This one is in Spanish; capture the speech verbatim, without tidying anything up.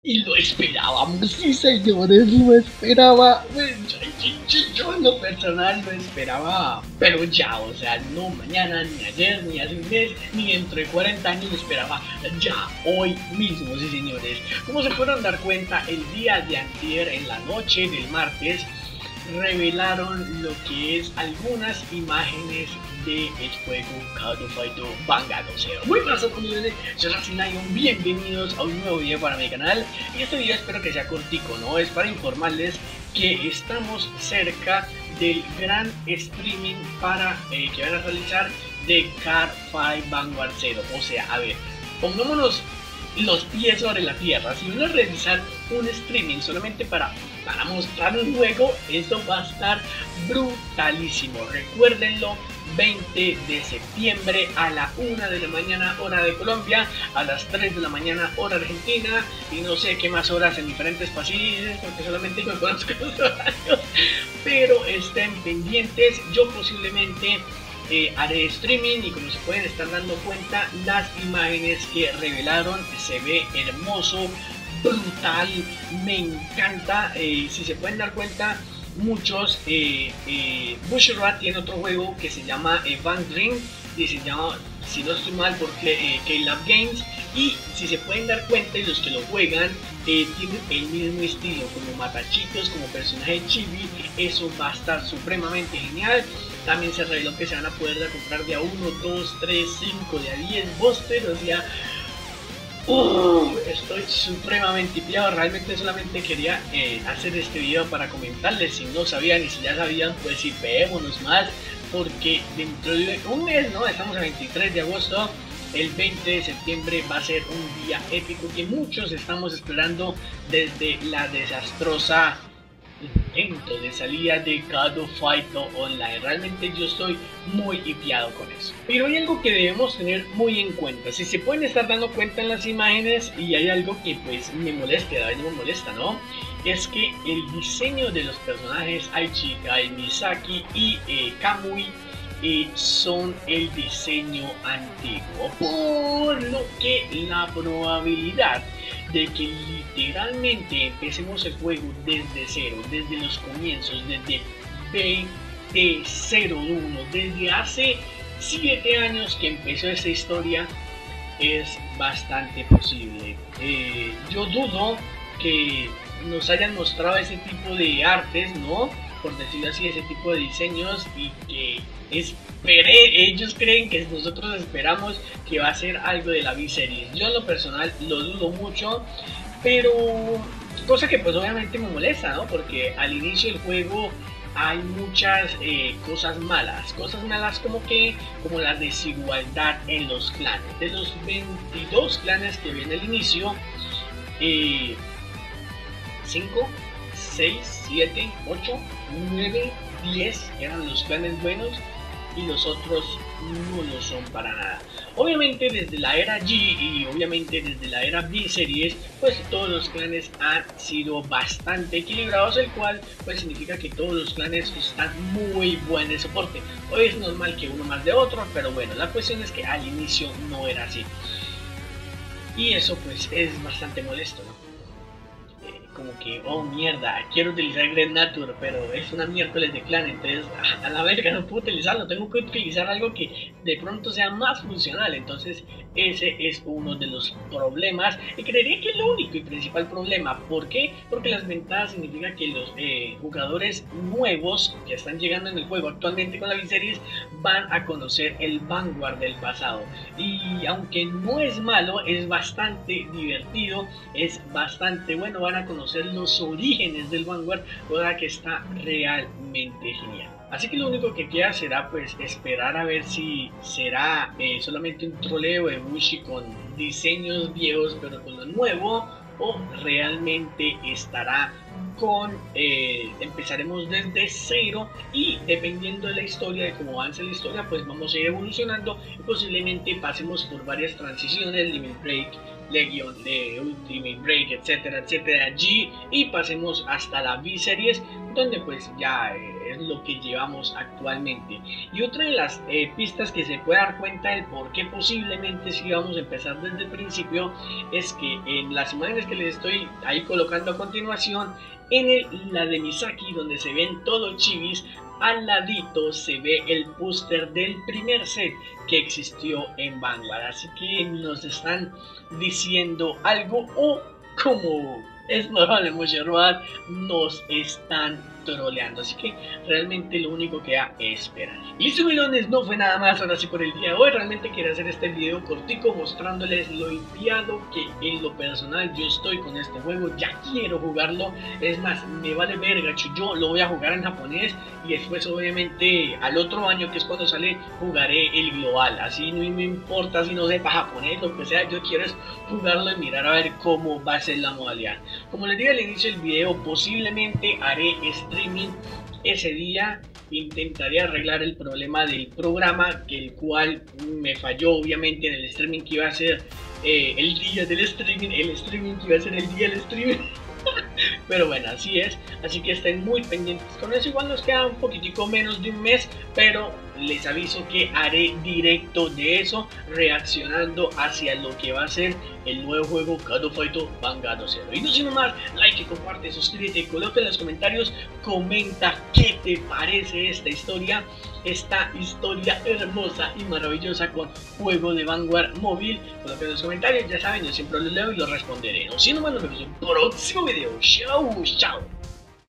Y lo esperábamos, sí señores, lo esperaba. Yo, yo, yo en lo personal lo esperaba, pero ya, o sea, no mañana, ni ayer, ni hace un mes, ni dentro de cuarenta años, lo esperaba ya, hoy mismo, sí señores. Como se fueron dar cuenta, el día de antier, en la noche del martes, revelaron lo que es algunas imágenes del juego Call of Duty Vanguard. O sea, muy buenas comunidades, soy Racing Lion, bienvenidos a un nuevo video para mi canal. Y este video espero que sea cortico, ¿no? Es para informarles que estamos cerca del gran streaming para eh, que van a realizar de Car cinco Vanguard cero. O sea, a ver, pongámonos los pies sobre la tierra. Si van a realizar un streaming solamente para para mostrar un juego, esto va a estar brutalísimo. Recuérdenlo, veinte de septiembre a la una de la mañana hora de Colombia, a las tres de la mañana hora Argentina, y no sé qué más horas en diferentes países porque solamente me conozco los horarios, pero estén pendientes. Yo posiblemente eh, haré streaming, y como se pueden estar dando cuenta, las imágenes que revelaron se ve hermoso, brutal, me encanta. Eh, si se pueden dar cuenta, muchos eh, eh, Bushiroad tiene otro juego que se llama eh, Van Dream, y se llama, si no estoy mal, porque eh, K-Lab Games, y si se pueden dar cuenta, y los que lo juegan eh, tienen el mismo estilo, como matachitos, como personaje chibi. Eso va a estar supremamente genial. También se reveló que se van a poder comprar de a uno, dos, tres, cinco, de a diez busters, o sea, Uh, estoy supremamente pillado. Realmente solamente quería eh, hacer este video para comentarles. Si no sabían y si ya sabían, pues sí, veámonos más, porque dentro de un mes, ¿no? Estamos a veintitrés de agosto. El veinte de septiembre va a ser un día épico que muchos estamos esperando desde la desastrosa intento de salida de God of Fight Online. Realmente yo estoy muy hipeado con eso. Pero hay algo que debemos tener muy en cuenta. Si se pueden estar dando cuenta en las imágenes, y hay algo que pues me molesta, a veces me molesta, ¿no? Es que el diseño de los personajes Aichi, Kai, Misaki y eh, Kamui eh, son el diseño antiguo, por lo que la probabilidad de que literalmente empecemos el juego desde cero, desde los comienzos, desde B T cero uno, desde hace siete años que empezó esta historia, es bastante posible. Eh, yo dudo que nos hayan mostrado ese tipo de artes, ¿no? Por decirlo así, ese tipo de diseños, y que espere, ellos creen que nosotros esperamos que va a ser algo de la V-Series. Yo en lo personal lo dudo mucho, pero cosa que pues obviamente me molesta, ¿no? Porque al inicio del juego hay muchas eh, cosas malas, cosas malas como que, como la desigualdad en los clanes. De los veintidós clanes que viene al inicio, eh, cinco, seis, siete, ocho, nueve, diez eran los clanes buenos, y los otros no lo son para nada. Obviamente desde la era G y obviamente desde la era B-Series, pues todos los clanes han sido bastante equilibrados, el cual pues significa que todos los clanes están muy buen de soporte. Hoy es normal que uno más de otro, pero bueno, la cuestión es que al inicio no era así, y eso pues es bastante molesto, ¿no? Como que, oh mierda, quiero utilizar Great Nature, pero es una miércoles de clan, entonces a la verga no puedo utilizarlo, tengo que utilizar algo que de pronto sea más funcional. Entonces ese es uno de los problemas, y creería que es el único y principal problema. ¿Por qué? Porque las ventajas significa que los eh, jugadores nuevos que están llegando en el juego actualmente con la V-Series van a conocer el Vanguard del pasado, y aunque no es malo, es bastante divertido, es bastante bueno, van a conocer los orígenes del Vanguard, cosa que está realmente genial. Así que lo único que queda será pues esperar a ver si será eh, solamente un troleo de Bushi con diseños viejos pero con lo nuevo, o realmente estará con eh, empezaremos desde cero, y dependiendo de la historia, de cómo avance la historia, pues vamos a ir evolucionando, y posiblemente pasemos por varias transiciones, Limit Break, Legion, de Ultimate Break, etcétera, etcétera, G, y pasemos hasta la V-Series, donde pues ya eh, es lo que llevamos actualmente. Y otra de las eh, pistas que se puede dar cuenta del por qué posiblemente si vamos a empezar desde el principio es que en las imágenes que les estoy ahí colocando a continuación, en el, la de Misaki, donde se ven todos chibis, al ladito se ve el póster del primer set que existió en Vanguard. Así que nos están diciendo algo, o como es normal en Mushiroad, nos están troleando. Así que realmente lo único que da es esperar. Listo, milones, no fue nada más ahora sí por el día de hoy. Realmente quería hacer este video cortico mostrándoles lo enviado que en lo personal yo estoy con este juego. Ya quiero jugarlo, es más, me vale verga, yo lo voy a jugar en japonés y después obviamente al otro año, que es cuando sale, jugaré el global. Así no me importa si no sepa japonés, lo que sea, yo quiero es jugarlo y mirar a ver cómo va a ser la modalidad. Como les dije al inicio del video, posiblemente haré streaming ese día. Intentaré arreglar el problema del programa, que el cual me falló obviamente en el streaming que iba a ser eh, el día del streaming, el streaming que iba a ser el día del streaming. Pero bueno, así es, así que estén muy pendientes con eso. Igual nos queda un poquitico menos de un mes, pero les aviso que haré directo de eso, reaccionando hacia lo que va a ser el nuevo juego Call of Duty Vanguard cero. Y no sino más, like, comparte, suscríbete, coloca en los comentarios, comenta qué te parece esta historia, esta historia hermosa y maravillosa con juego de Vanguard móvil. Coloca en los comentarios, ya saben, yo siempre los leo y los responderé. No sino más, nos vemos en el próximo video. Chao, chao.